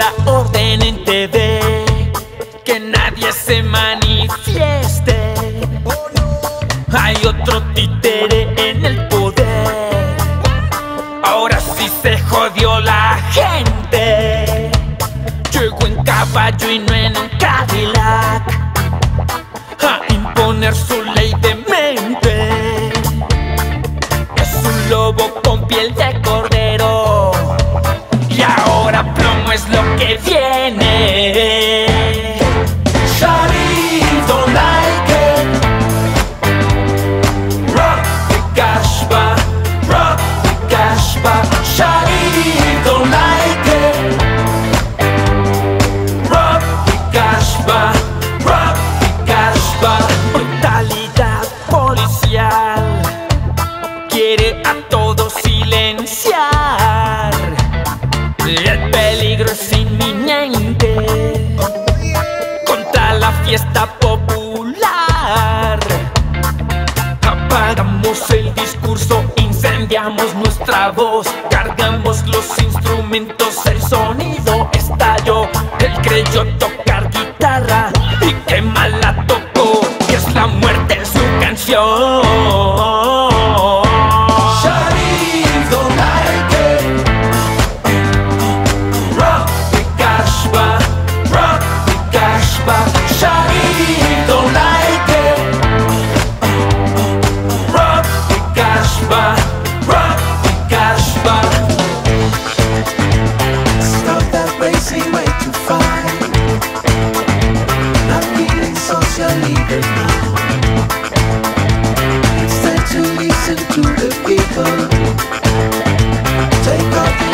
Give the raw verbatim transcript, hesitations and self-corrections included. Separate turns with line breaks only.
la orden en T V, que nadie se manifieste. Hay otro títere en el poder, ahora sí se jodió la gente. Llegó en caballo y no en un Cadillac a imponer su ley de mente. Es un lobo con piel de cordero y ahora plomo es lo que viene. Sharif, don't like it. Rock the Casbah, rock the Casbah. Sharif, don't like it. Rock the Casbah, rock the Casbah. Brutalidad policial quiere a todos silenciar. El peligro es inminente contra la fiesta popular. Apagamos el discurso, incendiamos nuestra voz, cargamos los instrumentos, el sonido estalló. Él creyó tocar guitarra y qué mal la tocó, y es la muerte en su canción. Sharif, don't like it. Rock the Casbah, rock the Casbah.
Stop that racing way too fast. Not feeling socially good now. It's time to listen to the people. Take off